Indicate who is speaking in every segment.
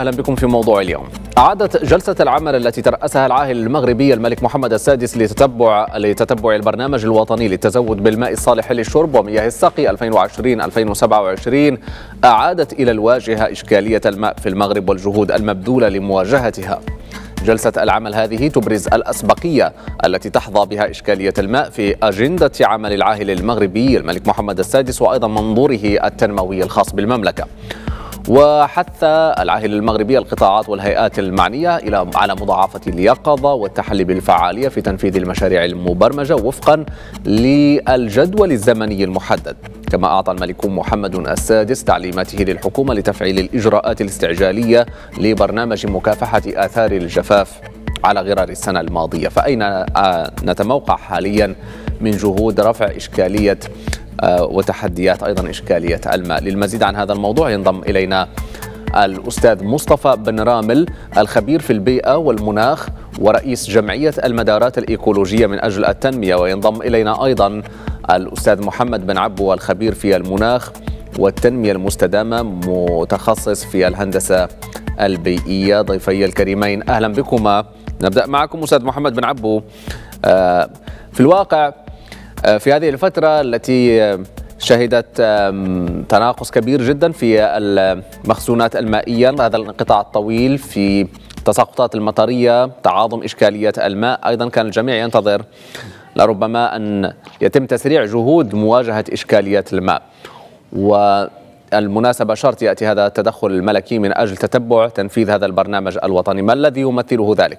Speaker 1: أهلا بكم في موضوع اليوم. أعادت جلسة العمل التي ترأسها العاهل المغربي الملك محمد السادس لتتبع البرنامج الوطني للتزود بالماء الصالح للشرب ومياه السقي 2020-2027 أعادت إلى الواجهة إشكالية الماء في المغرب والجهود المبذولة لمواجهتها. جلسة العمل هذه تبرز الأسبقية التي تحظى بها إشكالية الماء في أجندة عمل العاهل المغربي الملك محمد السادس وأيضا منظوره التنموي الخاص بالمملكة. وحث العاهل المغربي القطاعات والهيئات المعنية على مضاعفة اليقظة والتحلي بالفعالية في تنفيذ المشاريع المبرمجة وفقا للجدول الزمني المحدد. كما أعطى الملك محمد السادس تعليماته للحكومة لتفعيل الإجراءات الاستعجالية لبرنامج مكافحة آثار الجفاف على غرار السنة الماضية. فأين نتموقع حاليا من جهود رفع إشكالية وتحديات أيضا إشكالية الماء؟ للمزيد عن هذا الموضوع ينضم إلينا الأستاذ مصطفى بن رامل الخبير في البيئة والمناخ ورئيس جمعية المدارات الإيكولوجية من أجل التنمية، وينضم إلينا أيضا الأستاذ محمد بن عبو الخبير في المناخ والتنمية المستدامة متخصص في الهندسة البيئية. ضيفي الكريمين أهلا بكما. نبدأ معكم أستاذ محمد بن عبو. في الواقع في هذه الفترة التي شهدت تناقص كبير جدا في المخزونات المائية، هذا الانقطاع الطويل في التساقطات المطرية، تعاظم إشكالية الماء، أيضا كان الجميع ينتظر لربما أن يتم تسريع جهود مواجهة إشكالية الماء. والمناسبة شرط يأتي هذا التدخل الملكي من أجل تتبع تنفيذ هذا البرنامج الوطني. ما الذي يمثله ذلك؟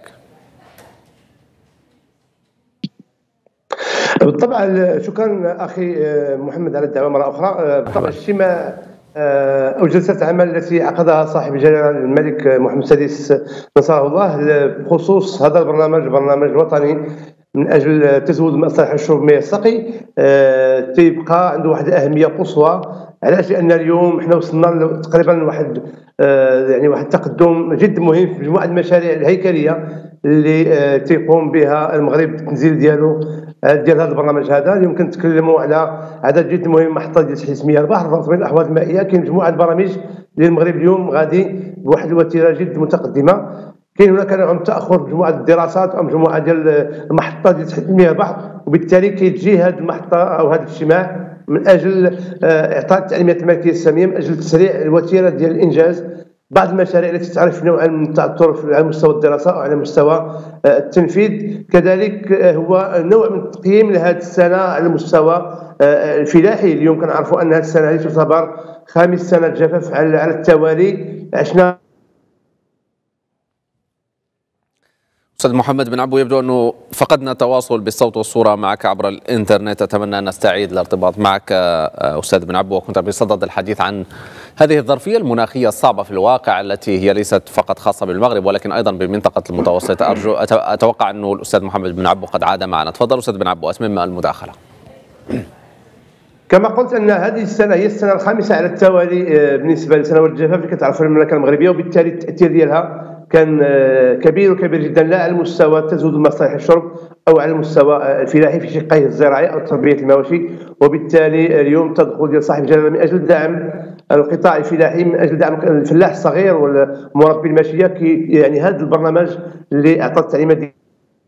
Speaker 2: بالطبع شكرا أخي محمد على الدعوة مرة أخرى. بالطبع اجتماع أو جلسة عمل التي عقدها صاحب الجلالة الملك محمد السادس نصره الله بخصوص هذا البرنامج الوطني من أجل تزويد الماء الصالح للشرب ومياه السقي، تيبقى عنده واحد الأهمية قصوى. علاش؟ لأن اليوم حنا وصلنا تقريبا واحد التقدم جد مهم في مجموعة المشاريع الهيكلية اللي تيقوم بها المغرب بالتنزيل ديال هذا البرنامج. هذا يمكن نتكلموا على عدد جد مهم، محطه ديال تحليل مياه البحر، تنظيم الاحواض المائيه. كاين مجموعه البرامج اللي المغرب اليوم غادي بواحد الوتيره جد متقدمه. كاين هناك نوع من التاخر في مجموعه الدراسات او مجموعه ديال المحطات ديال تحليل مياه البحر، وبالتالي كيتجي هذه المحطه او هذا الاجتماع من اجل اعطاء التعليمات الملكيه الساميه من اجل تسريع الوتيره ديال الانجاز بعض المشاريع التي تعرف نوعا من التعثر على مستوى الدراسه او على مستوى التنفيذ. كذلك هو نوع من التقييم لهذه السنه على المستوى الفلاحي. اليوم كنعرفوا ان هذه السنه هذه تعتبر خامس سنه جفاف على التوالي. عشنا
Speaker 1: أستاذ محمد بن عبو، يبدو أنه فقدنا التواصل بالصوت والصورة معك عبر الإنترنت. أتمنى أن نستعيد الارتباط معك أستاذ بن عبو. وكنت بصدد الحديث عن هذه الظرفية المناخية الصعبة في الواقع التي هي ليست فقط خاصة بالمغرب ولكن أيضا بمنطقة المتوسط. أتوقع أنه الأستاذ محمد بن عبو قد عاد معنا. تفضل أستاذ بن عبو، أتمم المداخلة.
Speaker 2: كما قلت ان هذه السنه هي السنه الخامسه على التوالي بالنسبه لسنوات الجفاف اللي كتعرفها المملكه المغربيه، وبالتالي التاثير ديالها كان كبير جدا، لا على مستوى تزويد الماء الصالح للشرب او على المستوى الفلاحي في شقيه الزراعي او تربيه المواشي. وبالتالي اليوم التدخل ديال صاحب الجلاله من اجل دعم القطاع الفلاحي، من اجل دعم الفلاح الصغير والمربي الماشيه، يعني هذا البرنامج اللي اعطى التعليمات دي.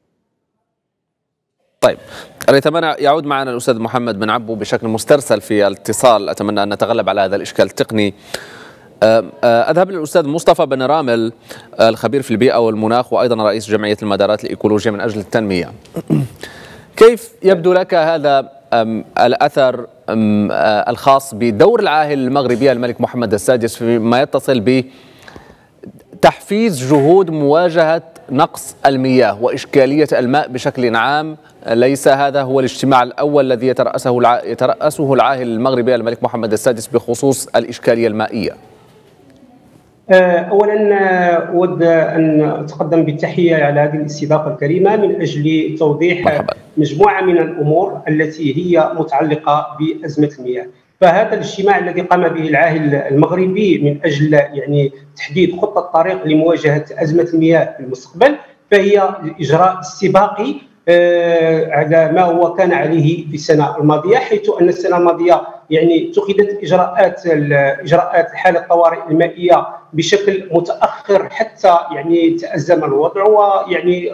Speaker 1: طيب، ريثما يعود معنا الأستاذ محمد بن عبو بشكل مسترسل في الاتصال. أتمنى أن نتغلب على هذا الإشكال التقني. أذهب للأستاذ مصطفى بن رامل الخبير في البيئة والمناخ وأيضا رئيس جمعية المدارات الإيكولوجية من أجل التنمية. كيف يبدو لك هذا الأثر الخاص بدور العاهل المغربي الملك محمد السادس فيما يتصل بتحفيز جهود مواجهة نقص المياه وإشكالية الماء بشكل عام؟ ليس هذا هو الاجتماع الأول الذي يترأسه العاهل المغربي الملك محمد السادس بخصوص الإشكالية المائية؟
Speaker 3: اولا اود ان اتقدم بالتحيه على هذه الاستضافه الكريمه من اجل توضيح مجموعه من الامور التي هي متعلقه بازمه المياه. فهذا الاجتماع الذي قام به العاهل المغربي من اجل يعني تحديد خطه طريق لمواجهه ازمه المياه في المستقبل، فهي الاجراء استباقي على ما هو كان عليه في السنه الماضيه، حيث ان السنه الماضيه يعني اتخذت اجراءات حاله الطوارئ المائيه بشكل متاخر حتى يعني تازم الوضع، ويعني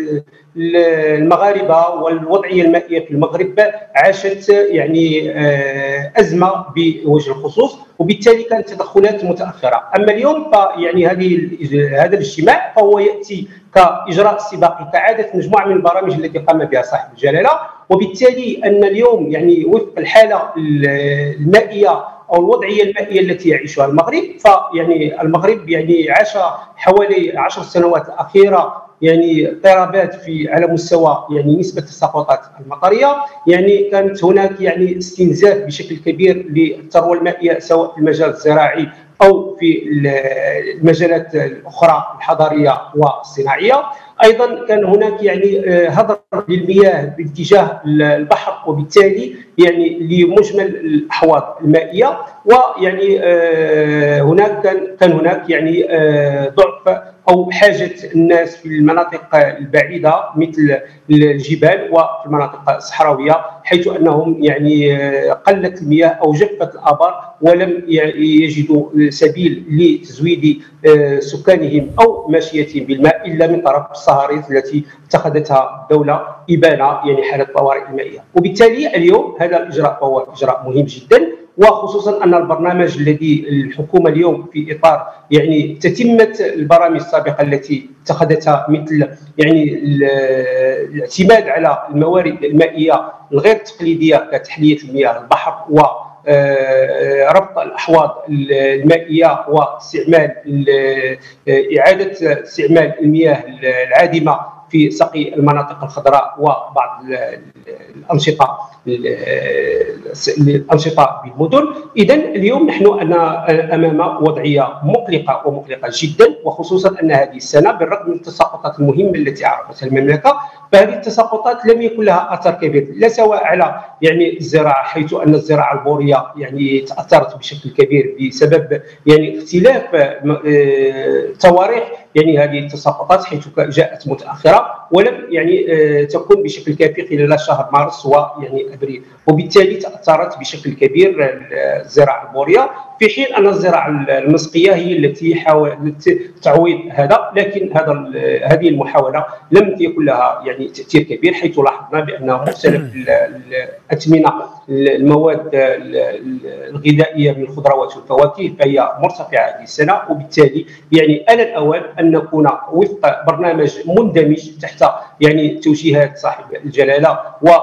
Speaker 3: المغاربه والوضعيه المائيه في المغرب عاشت يعني ازمه بوجه الخصوص، وبالتالي كانت تدخلات متاخره. اما اليوم فيعني هذا الاجتماع فهو ياتي كاجراء استباقي كعاده مجموعه من البرامج التي قام بها صاحب الجلاله، وبالتالي ان اليوم يعني وفق الحاله المائيه او الوضعيه المائيه التي يعيشها المغرب، فيعني المغرب يعني عاش حوالي 10 سنوات الاخيره يعني اضطرابات على مستوى يعني نسبه التساقطات المطريه، يعني كانت هناك يعني استنزاف بشكل كبير للثروه المائيه سواء في المجال الزراعي او في المجالات الاخرى الحضريه والصناعيه. ايضا كان هناك يعني هدر للمياه باتجاه البحر، وبالتالي يعني لمجمل الاحواض المائيه، ويعني كان هناك يعني ضعف او حاجه الناس في المناطق البعيده مثل الجبال وفي المناطق الصحراويه، حيث انهم يعني قلت المياه او جفت الابار ولم يجدوا سبيل لتزويد سكانهم او ماشيتهم بالماء الا من طرف الصهاريج التي اتخذتها الدوله ابان يعني حاله الطوارئ المائيه. وبالتالي اليوم هذا الاجراء هو اجراء مهم جدا، وخصوصا ان البرنامج الذي الحكومه اليوم في اطار يعني تتمه البرامج السابقه التي اتخذتها مثل يعني الاعتماد على الموارد المائيه الغير تقليديه كتحليه المياه البحر و ربط الاحواض المائيه واستعمال اعاده استعمال المياه العادمه في سقي المناطق الخضراء وبعض الانشطه بالمدن. اذا اليوم نحن امام وضعيه مقلقه جدا، وخصوصا ان هذه السنه بالرغم من التساقطات المهمه التي عرفتها المملكه، فهذه التساقطات لم يكن لها اثر كبير لا سواء على يعني الزراعه، حيث ان الزراعه البوريه يعني تاثرت بشكل كبير بسبب يعني اختلاف تواريخ يعني هذه التساقطات، حيث جاءت متاخره ولم يعني تكون بشكل كافي خلال شهر مارس ويعني ابريل، وبالتالي تاثرت بشكل كبير الزراعه البوريه، في حين ان الزراعه المسقيه هي التي حاولت تعويض هذا، لكن هذه المحاوله لم يكن لها يعني تاثير كبير، حيث لاحظنا بان مختلف الاثمنه المواد الغذائيه من الخضروات والفواكه فهي مرتفعه هذه السنه، وبالتالي يعني آن الأوان أن نكون وفق برنامج مندمج تحت يعني توجيهات صاحب الجلاله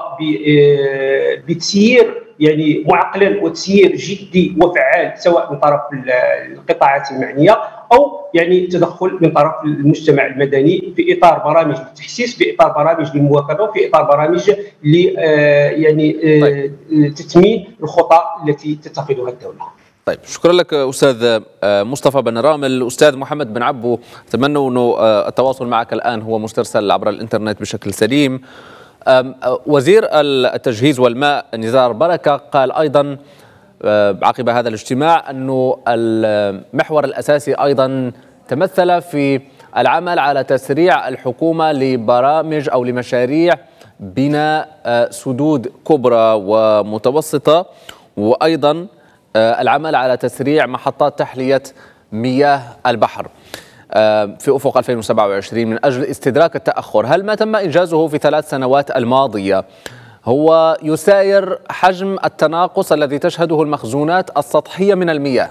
Speaker 3: وبتسيير يعني معقلا وتسيير جدي وفعال سواء من طرف القطاعات المعنيه او يعني تدخل من طرف المجتمع المدني في اطار برامج التحسيس، في اطار برامج للمواكبه، في اطار برامج ل يعني تتميم الخطى التي تتخذها الدوله.
Speaker 1: طيب، شكرا لك أستاذ مصطفى بن رامل. أستاذ محمد بن عبو، أتمنى أنه التواصل معك الآن هو مسترسل عبر الإنترنت بشكل سليم. وزير التجهيز والماء نزار بركة قال أيضا عقب هذا الاجتماع أنه المحور الأساسي أيضا تمثل في العمل على تسريع الحكومة لبرامج أو لمشاريع بناء سدود كبرى ومتوسطة، وأيضا العمل على تسريع محطات تحلية مياه البحر في أفق 2027 من أجل استدراك التأخر. هل ما تم إنجازه في 3 سنوات الماضية هو يساير حجم التناقص الذي تشهده المخزونات السطحية من المياه؟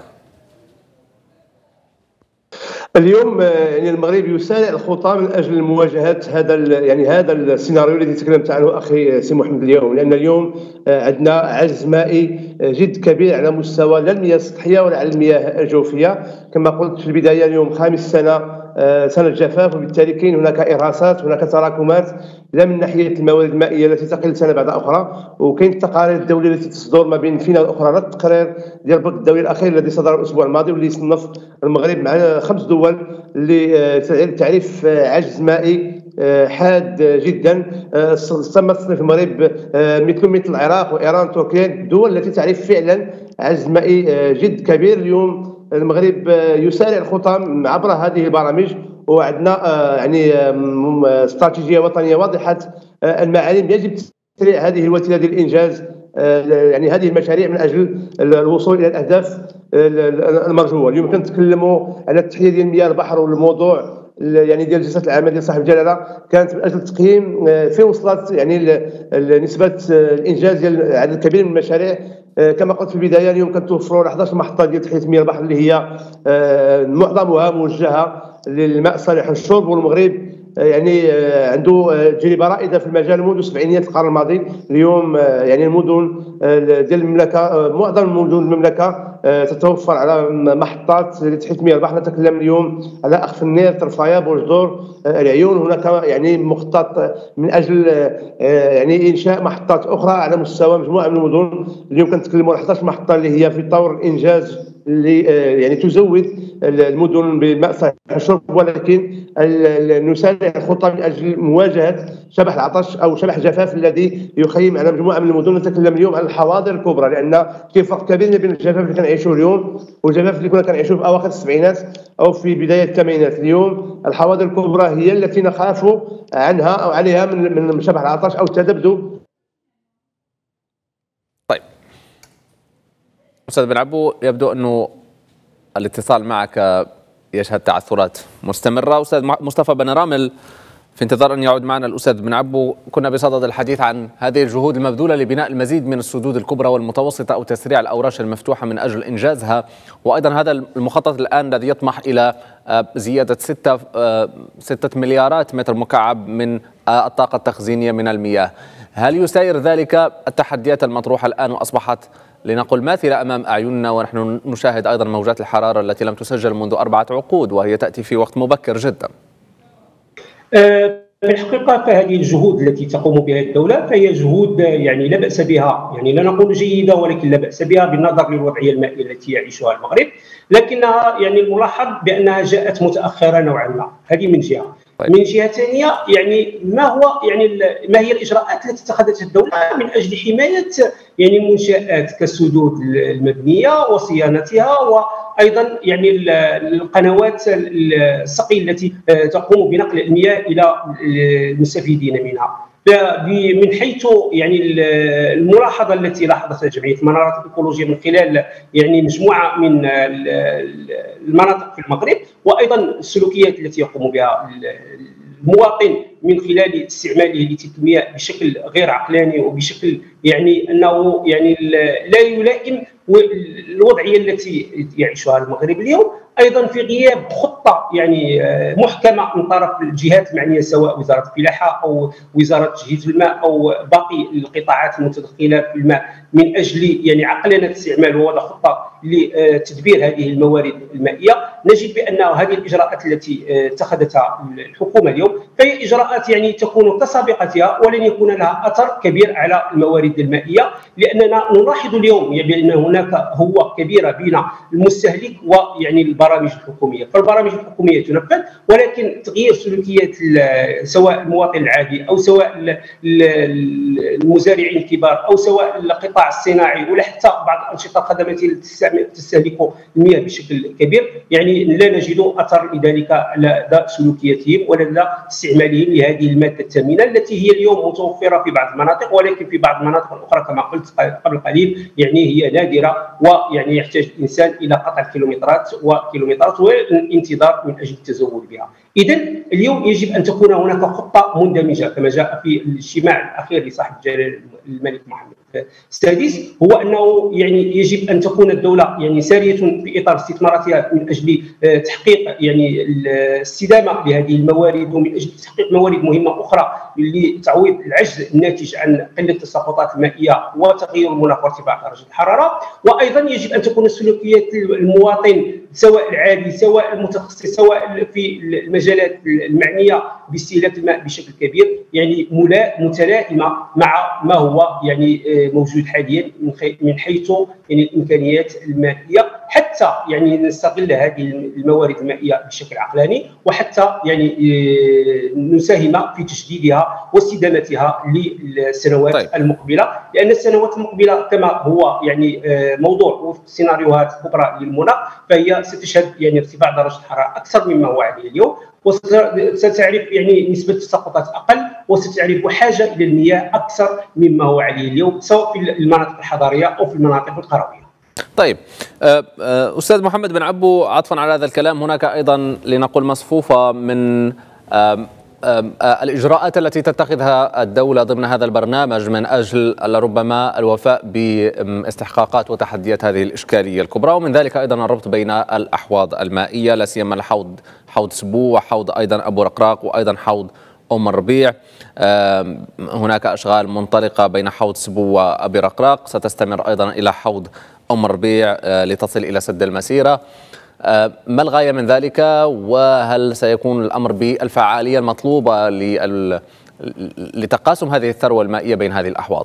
Speaker 2: اليوم يعني المغرب يسارع الخطى من اجل مواجهه هذا السيناريو الذي تكلمت عنه اخي سي محمد اليوم، لان اليوم عندنا عجز مائي جد كبير على مستوى لا المياه السطحيه ولا على المياه الجوفيه. كما قلت في البدايه اليوم خامس سنه جفاف، وبالتالي كاين هناك ارهاصات، هناك تراكمات لا من ناحيه الموارد المائيه التي تقل سنه بعد اخرى، وكاين التقارير الدوليه التي تصدر ما بين فينا والاخرى. التقرير ديال البنك الدولي الاخير الذي صدر الاسبوع الماضي واللي صنف المغرب مع 5 دول لتعريف عجز مائي حاد جدا. تم تصنيف المغرب مثل العراق وايران وتركيا، الدول التي تعرف فعلا عجز مائي جد كبير. اليوم المغرب يسارع الخطى عبر هذه البرامج، وعندنا يعني استراتيجيه وطنيه واضحه المعالم. يجب تسريع هذه الوتيره ديال الانجاز يعني هذه المشاريع من اجل الوصول الى الاهداف المرجوه. اليوم كنتكلموا على التحليه ديال مياه البحر، والموضوع يعني ديال جلسه العمل ديال صاحب الجلاله كانت من اجل تقييم فين وصلت يعني نسبه الانجاز ديال عدد كبير من المشاريع. كما قلت في البدايه، اليوم كنتوفروا 11 محطه ديال تحليه مياه البحر اللي هي معظمها موجهه للماء الصالح للشرب. والمغرب يعني عنده تجربه رائده في المجال منذ سبعينيات القرن الماضي. اليوم يعني المدن ديال المملكه، معظم مدن المملكه تتوفر على محطات لتحليه مياه البحر. نتكلم اليوم على اخف النير، طرفايه، بوجدور، العيون. هناك يعني مخطط من اجل يعني انشاء محطات اخرى على مستوى مجموعه من المدن. اليوم كنتكلموا على 11 محطه اللي هي في طور الانجاز، اللي يعني تزود المدن بالماء الصالح للشرب. ولكن نسارع الخطه من اجل مواجهه شبح العطش او شبح الجفاف الذي يخيم على مجموعه من المدن. نتكلم اليوم عن الحواضر الكبرى، لان كاين فرق كبير بين الجفاف اللي كنعيشوه اليوم والجفاف اللي كنا كنعيشوه في اواخر السبعينات او في بدايه الثمانينات. اليوم الحواضر الكبرى هي التي نخاف عنها او عليها من شبح العطش او التذبذب.
Speaker 1: طيب أستاذ بن عبو، يبدو أنه الاتصال معك يشهد تعثرات مستمرة. أستاذ مصطفى بن رامل، في انتظار أن يعود معنا الأستاذ بن عبو، كنا بصدد الحديث عن هذه الجهود المبذولة لبناء المزيد من السدود الكبرى والمتوسطة أو تسريع الأوراش المفتوحة من أجل إنجازها، وأيضا هذا المخطط الآن الذي يطمح إلى زيادة 6 مليارات متر مكعب من الطاقة التخزينية من المياه. هل يساير ذلك التحديات المطروحة الآن وأصبحت لنقل ماثلة أمام أعيننا، ونحن نشاهد أيضا موجات الحرارة التي لم تسجل منذ 4 عقود وهي تأتي في وقت مبكر جدا؟
Speaker 3: في الحقيقة فهذه الجهود التي تقوم بها الدولة فهي جهود يعني لا بأس بها، يعني لا نقول جيدة ولكن لا بأس بها بالنظر للوضعية المائية التي يعيشها المغرب، لكنها يعني الملاحظ بأنها جاءت متأخرة نوعا ما. هذه من جهة. من جهة ثانية يعني ما هي الإجراءات التي اتخذتها الدولة من أجل حماية يعني المنشآت كالسدود المبنية وصيانتها، وأيضا يعني القنوات السقي التي تقوم بنقل المياه إلى المستفيدين منها. من حيث يعني الملاحظه التي لاحظتها جمعيه المنارات الايكولوجيه من خلال يعني مجموعه من المناطق في المغرب، وايضا السلوكيات التي يقوم بها المواطن من خلال استعماله لتلك المياه بشكل غير عقلاني وبشكل يعني انه يعني لا يلائم الوضعيه التي يعيشها المغرب اليوم، ايضا في غياب خطه يعني محكمه من طرف الجهات المعنيه سواء وزاره الفلاحه او وزاره تجهيز الماء او باقي القطاعات المتدخله في الماء من اجل يعني عقلنه استعمال ووضع خطه لتدبير هذه الموارد المائيه. نجد بان هذه الاجراءات التي اتخذتها الحكومه اليوم فهي اجراءات يعني تكون كسابقتها ولن يكون لها اثر كبير على الموارد المائيه، لاننا نلاحظ اليوم يعني بان هناك هوه كبيره بين المستهلك ويعني البرامج الحكوميه. فالبرامج الحكوميه تنفذ، ولكن تغيير سلوكيات سواء المواطن العادي او سواء المزارعين الكبار او سواء القطاع الصناعي ولا حتى بعض الانشطه الخدماتيه التي تستهلك المياه بشكل كبير، يعني لا نجد اثر لذلك على سلوكياتهم ولا استعمالهم لهذه الماده الثمينه التي هي اليوم متوفره في بعض المناطق، ولكن في بعض المناطق الاخرى كما قلت قبل قليل يعني هي نادره، ويعني يحتاج الانسان الى قطع كيلومترات والانتظار من اجل التزود بها. اذا اليوم يجب ان تكون هناك خطه مندمجه كما جاء في الاجتماع الاخير لصاحب الجلاله الملك محمد السادس، هو انه يعني يجب ان تكون الدوله يعني ساريه في اطار استثماراتها من اجل تحقيق يعني الاستدامه لهذه الموارد، ومن اجل تحقيق موارد مهمه اخرى لتعويض العجز الناتج عن قله التساقطات المائيه وتغير المناخ وارتفاع درجه الحراره. وايضا يجب ان تكون سلوكيات المواطن سواء العادي سواء المتخصص سواء في المجالات المعنيه باستهلاك الماء بشكل كبير يعني متلائمه مع ما هو يعني موجود حاليا من حيث يعني الامكانيات المائيه، حتى يعني نستغل هذه الموارد المائيه بشكل عقلاني، وحتى يعني نساهم في تجديدها واستدامتها للسنوات المقبله، لان السنوات المقبله كما هو يعني موضوع وفق سيناريوهات كبرى للمناخ فهي ستشهد يعني ارتفاع درجه الحراره اكثر مما هو عليه اليوم، وستعرف يعني نسبة التساقطات أقل، وستعرف حاجة إلى المياه أكثر مما هو عليه اليوم، سواء في المناطق الحضرية أو في المناطق القروية.
Speaker 1: طيب أستاذ محمد بن عبو، عطفا على هذا الكلام، هناك أيضا لنقول مصفوفة من الإجراءات التي تتخذها الدولة ضمن هذا البرنامج من أجل ربما الوفاء باستحقاقات وتحديات هذه الإشكالية الكبرى، ومن ذلك أيضا الربط بين الأحواض المائية، لا سيما حوض سبو وحوض أيضا أبو رقراق وأيضا حوض أم الربيع. هناك أشغال منطلقة بين حوض سبو وأبي رقراق، ستستمر أيضا إلى حوض أم الربيع لتصل إلى سد المسيرة. ما الغاية من ذلك، وهل سيكون الأمر بالفعالية المطلوبة لتقاسم هذه الثروة المائية بين هذه الأحواض؟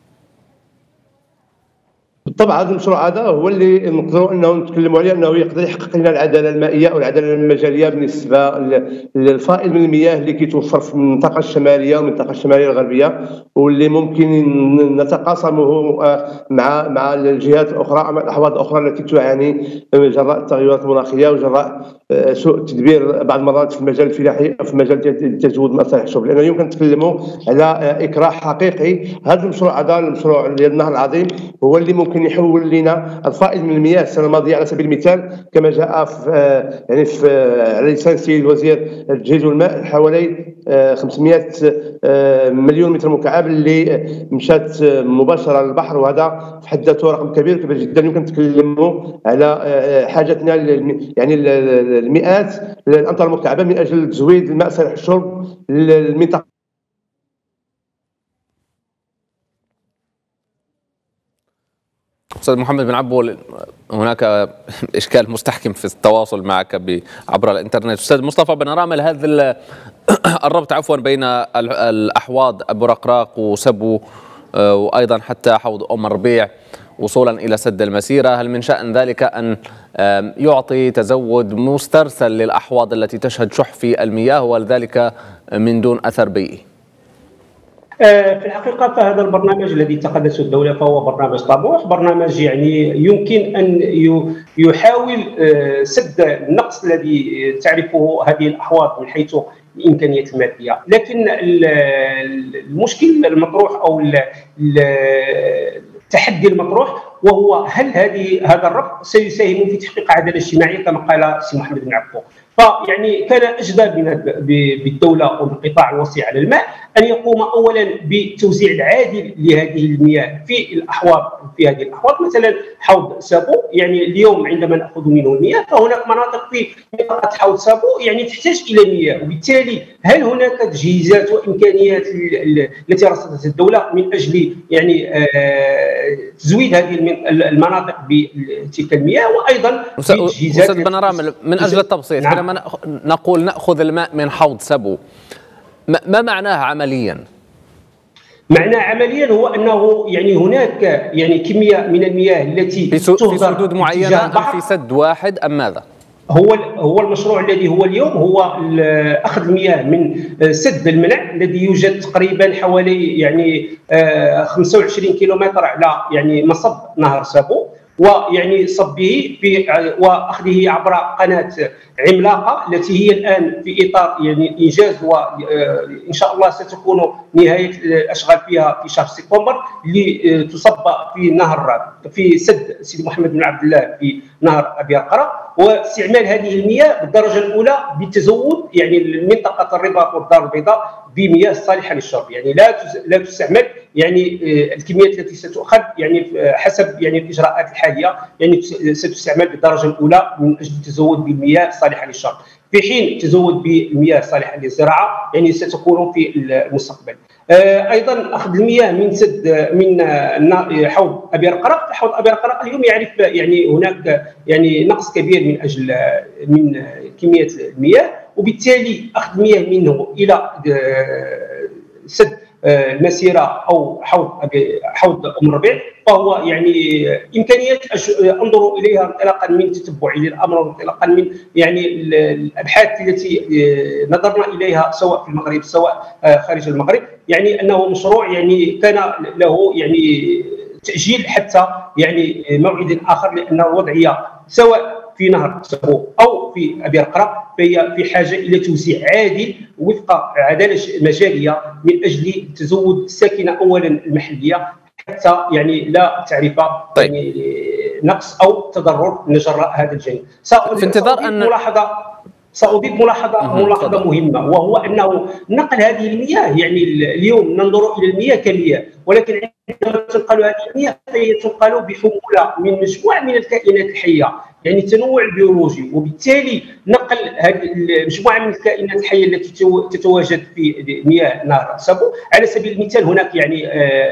Speaker 2: بالطبع هذا المشروع هذا هو اللي نقدروا انه نتكلموا عليه، انه يقدر يحقق لنا العداله المائيه او العداله المجاليه بالنسبه للفائض من المياه اللي كيتوفر في المنطقه الشماليه والمنطقه الشماليه الغربيه، واللي ممكن نتقاسمه مع الجهات الاخرى، مع الاحواض الاخرى التي تعاني جراء التغيرات المناخيه وجراء سوء التدبير بعض المرات في المجال الفلاحي او في مجال تزويد مصالح الشرب، لانه يمكن نتكلموا على اكراه حقيقي. هذا المشروع هذا المشروع ديال النهر العظيم هو اللي ممكن يحول لنا الفائض من المياه السنه الماضيه على سبيل المثال، كما جاء على لسان السيد الوزير التجهيز والماء حوالي 500 مليون متر مكعب اللي مشات مباشره للبحر، وهذا في حد ذاته رقم كبير جدا. يمكن نتكلموا على حاجتنا يعني المئات الامتار المكعبه من اجل تزويد الماء صالح الشرب للمنطقه.
Speaker 1: أستاذ محمد بن عبو، هناك إشكال مستحكم في التواصل معك عبر الإنترنت. أستاذ مصطفى بن رامل، هذا الربط بين الأحواض أبو رقراق وسبو وأيضا حتى حوض أم الربيع وصولا إلى سد المسيرة، هل من شأن ذلك أن يعطي تزود مسترسل للأحواض التي تشهد شح في المياه وذلك من دون أثر بيئي؟
Speaker 3: في الحقيقة فهذا البرنامج الذي اتخذته الدولة فهو برنامج طموح، برنامج يعني يمكن أن يحاول سد النقص الذي تعرفه هذه الأحواض من حيث الإمكانيات المادية، لكن المشكل المطروح أو التحدي المطروح وهو هل هذا الربط سيساهم في تحقيق عدالة اجتماعية كما قال السي محمد بن عبو. فيعني كان أجدى بالدولة والقطاع الوسيع على الماء أن يقوم أولا بتوزيع العادل لهذه المياه في هذه الأحواض، مثلا حوض سابو، يعني اليوم عندما نأخذ منه المياه فهناك مناطق في منطقة حوض سابو يعني تحتاج إلى مياه، وبالتالي هل هناك تجهيزات وإمكانيات التي رصدتها الدولة من أجل يعني تزويد هذه المناطق بتلك المياه، وأيضا
Speaker 1: تجهيزات. أستاذ بن رامل، من أجل التبسيط، حينما نقول نأخذ الماء من حوض سبو، ما معناه عمليا؟
Speaker 3: معناه عمليا هو انه يعني هناك يعني كميه من المياه التي
Speaker 1: في سدود معينه أم في سد واحد ام ماذا؟
Speaker 3: هو المشروع الذي هو اليوم هو اخذ المياه من سد المنع الذي يوجد تقريبا حوالي يعني 25 كيلومتر على يعني مصب نهر سابو، ويعني صبه واخذه عبر قناه عملاقه التي هي الان في اطار يعني انجاز، وان شاء الله ستكون نهايه الاشغال فيها في شهر سبتمبر، لتصب في سد سيدي محمد بن عبد الله في نهر ابي رقراق، واستعمال هذه المياه بالدرجه الاولى بتزود يعني منطقه الرباط والدار البيضاء بمياه صالحه للشرب، يعني لا تستعمل يعني الكميات التي ستؤخذ يعني حسب يعني الاجراءات الحاليه يعني ستستعمل بالدرجه الاولى من اجل التزود بالمياه الصالحه للشرب، في حين تزود بالمياه الصالحه للزراعه يعني ستكون في المستقبل. ايضا اخذ المياه من حوض ابي رقراق. حوض ابي رقراق اليوم يعرف يعني هناك يعني نقص كبير من كميه المياه، وبالتالي اخذ المياه منه الى سد المسيره او حوض ام الربيع فهو يعني امكانيات انظر اليها انطلاقا من تتبعي للامر وانطلاقا من يعني الابحاث التي نظرنا اليها سواء في المغرب سواء خارج المغرب، يعني انه مشروع يعني كان له يعني تاجيل حتى يعني موعد اخر، لان الوضعيه سواء في نهر سابو او في ابيار قرق، فهي في حاجه الى توزيع عادل وفق عداله مجاليه من اجل تزود الساكنه اولا المحليه، حتى يعني لا تعرف يعني نقص او تضرر من جراء هذا الجانب.
Speaker 1: في انتظار ان
Speaker 3: سأضيف ملاحظة مهمة، وهو أنه نقل هذه المياه، يعني اليوم ننظر إلى المياه كمياه، ولكن عندما تنقل هذه المياه فهي تنقل بحمولة من مجموعة من الكائنات الحية، يعني التنوع البيولوجي، وبالتالي نقل هذه المجموعة من الكائنات الحية التي تتواجد في مياه نهر سابو. على سبيل المثال هناك يعني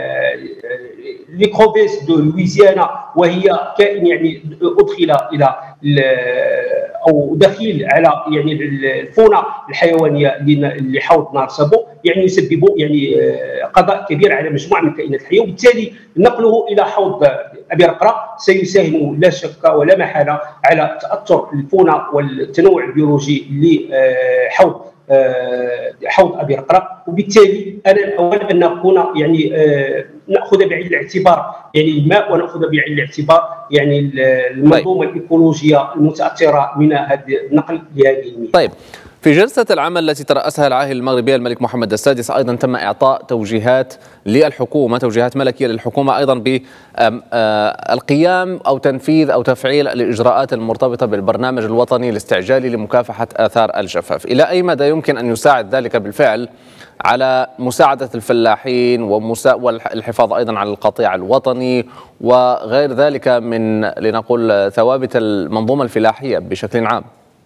Speaker 3: ليكروفيس دو لويزيانا، وهي كائن يعني أدخل إلى او دخيل على يعني الفونه الحيوانيه لحوض نهر سابو، يعني يسبب يعني قضاء كبير على مجموعه من الكائنات الحيه، وبالتالي نقله الى حوض ابيار قرق سيساهم لا شك ولا محاله على تاثر الفونه والتنوع البيولوجي لحوض ابيار قرق. وبالتالي انا الاول ان نكون يعني ناخذ بعين الاعتبار يعني الماء، وناخذ بعين الاعتبار يعني المنظومه الايكولوجيه المتاثره من هذا النقل لهذه المياه.
Speaker 1: طيب، في جلسة العمل التي ترأسها العاهل المغربية الملك محمد السادس أيضا تم إعطاء توجيهات للحكومة، توجيهات ملكية للحكومة أيضا بالقيام أو تنفيذ أو تفعيل الإجراءات المرتبطة بالبرنامج الوطني الاستعجالي لمكافحة آثار الجفاف. إلى أي مدى يمكن أن يساعد ذلك بالفعل على مساعدة الفلاحين والحفاظ أيضا على القطيع الوطني وغير ذلك من لنقول ثوابت المنظومة الفلاحية بشكل عام؟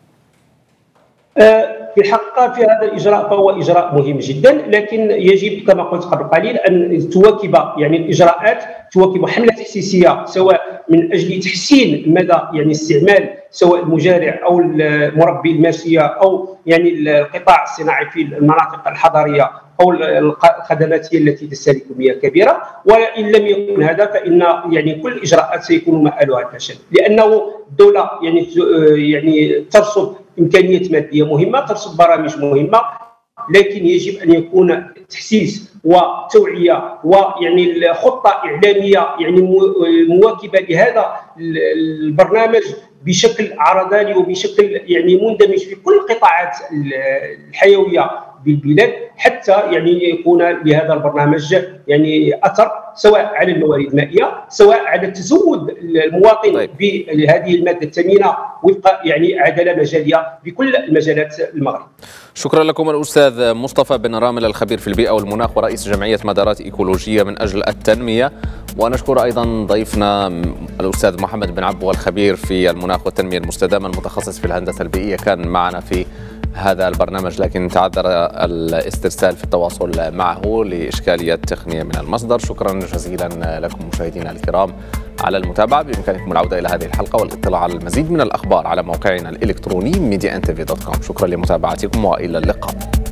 Speaker 3: في الحقيقة في هذا الإجراء فهو إجراء مهم جدا، لكن يجب كما قلت قبل قليل أن تواكب يعني الإجراءات، تواكب حملة تحسيسية سواء من أجل تحسين مدى يعني استعمال سواء المزارع أو مربي الماشية أو يعني القطاع الصناعي في المناطق الحضرية أو الخدماتية التي تستهلك مياه كبيرة. وإن لم يكن هذا فإن يعني كل الإجراءات سيكون مآلها الفشل، لأنه الدولة يعني ترصد إمكانيات مادية مهمة، ترصد برامج مهمة، لكن يجب أن يكون تحسيس وتوعية ويعني خطة إعلامية يعني مواكبة لهذا البرنامج بشكل عرضاني وبشكل يعني مندمج في كل القطاعات الحيوية بالبلاد، حتى يعني يكون لهذا البرنامج يعني أثر سواء على الموارد المائية، سواء على تزود المواطن بهذه المادة الثمينة وفق يعني عدالة مجالية بكل المجالات المغرب.
Speaker 1: شكرا لكم الأستاذ مصطفى بن رامل، الخبير في البيئة والمناخ ورئيس جمعية مدارات إيكولوجية من أجل التنمية. ونشكر أيضا ضيفنا الأستاذ محمد بن عبو، الخبير في المناخ والتنمية المستدامة المتخصص في الهندسة البيئية، كان معنا في هذا البرنامج لكن تعذر الاسترسال في التواصل معه لإشكالية تقنية من المصدر. شكرا جزيلا لكم مشاهدينا الكرام على المتابعة. بإمكانكم العودة إلى هذه الحلقة والاطلاع على المزيد من الأخبار على موقعنا الإلكتروني mediantv.com. شكرا لمتابعتكم وإلى اللقاء.